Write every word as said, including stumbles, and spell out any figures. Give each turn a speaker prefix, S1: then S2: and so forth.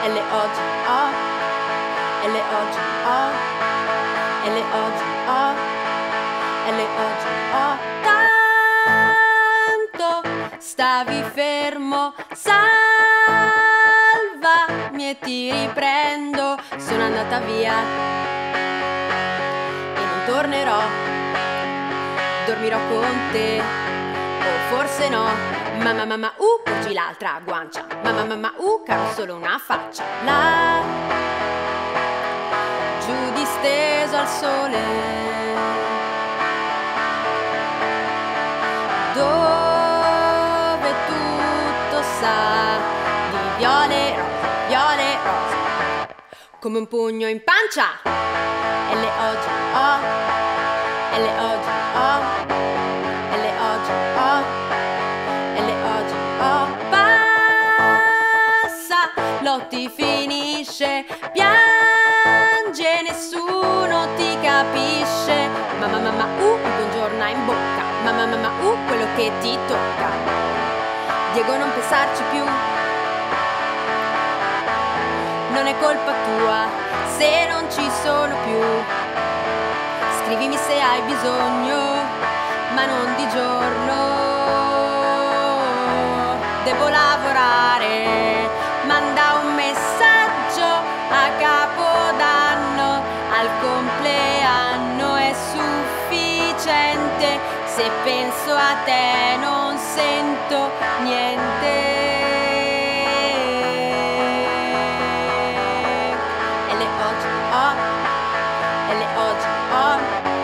S1: e le oggi ho, e le oggi ho, e le oggi ho, e le oggi ho. Tanto stavi fermo, salvami e ti riprendo. Sono andata via e non tornerò, dormirò con te, o forse no. Mamma mamma uh, porgi l'altra guancia. Mamma mamma uh, caro solo una faccia. Là, giù disteso al sole, dove tutto sa di viole rose, viole rose, come un pugno in pancia. E le oggi ho, e le oggi ho, e le oggi ho, e le oggi ho. Passa, lotti finisce, piange, nessuno ti capisce. Mamma mamma uh, il buongiorno in bocca. Mamma mamma uh, quello che ti tocca. Diego, non pensarci più, non è colpa tua se non ci sono più. Scrivimi se hai bisogno, ma non di giorno. Devo lavorare, manda un messaggio a Capodanno, al compleanno è sufficiente. Se penso a te non sento niente. E le oggi ho, e le oggi ho.